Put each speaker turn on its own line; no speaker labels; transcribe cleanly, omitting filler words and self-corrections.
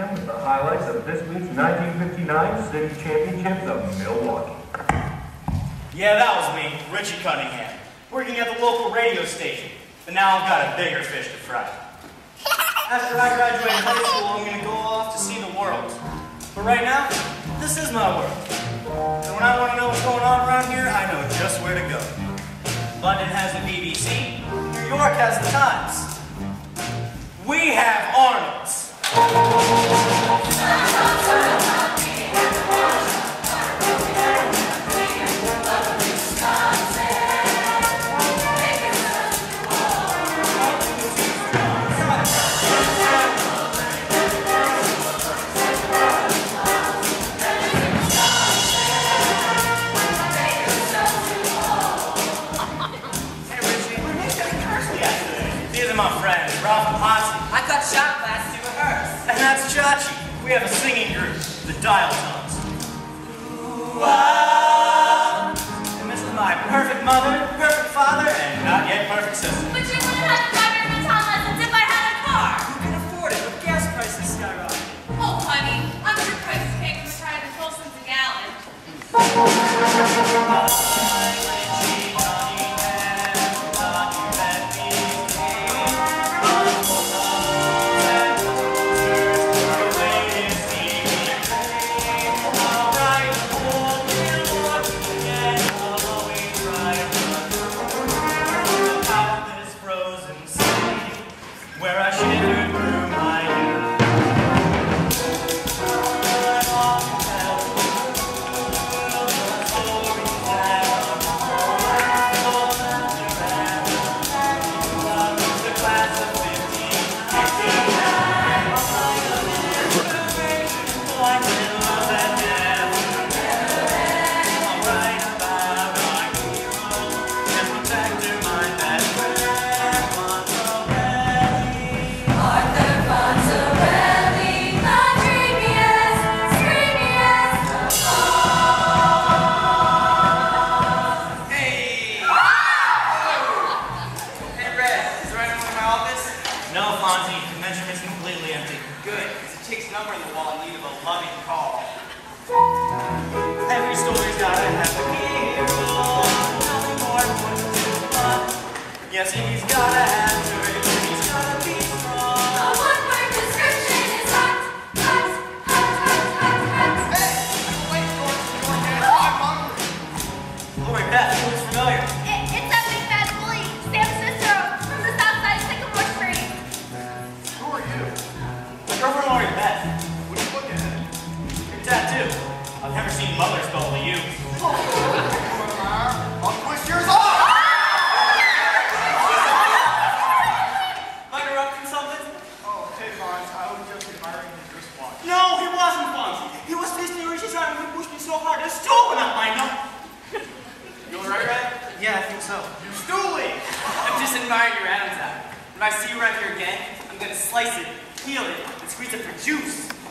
Cunningham with the highlights of this week's 1959 City Championships of Milwaukee.
Yeah, that was me, Richie Cunningham, working at the local radio station. But now I've got a bigger fish to fry. After I graduate high school, I'm going to go off to see the world. But right now, this is my world. And when I want to know what's going on around here, I know just where to go. London has the BBC, New York has the Times. We have Arnold's. And that's Chachi. We have a singing group, the Dial Tones. And this is my perfect mother, perfect father, and not yet perfect sister.
But you wouldn't have to drive your baton lessons if I had a car.
Who can afford it with gas prices skyrocketing?
Oh, honey, I'm sure prices can't come as high as 12 cents a gallon.
Yes, he's got a answer, he's gotta be strong.
The one-word description is hot, hot, hot, hot, hot, hot.
Hey! Wait, George, I'm hungry.
Oh, wait, Beth, it looks familiar.
It's that big bad bully, Sam's sister, from the south side of Sycamore Street.
Who are you?
My girlfriend already Beth.
What are you looking at?
Your tattoo. I've never seen mother spell the U.
I'll twist yours off!
No, he wasn't Fonzie. He was listening to Richie's arm and pushed me so hard, I stole out my nut.
You alright, Red?
Yeah, I think so.
You stoolie!
I'm just admiring your Adam's apple. If I see you around here again, I'm gonna slice it, peel it, and squeeze it for juice.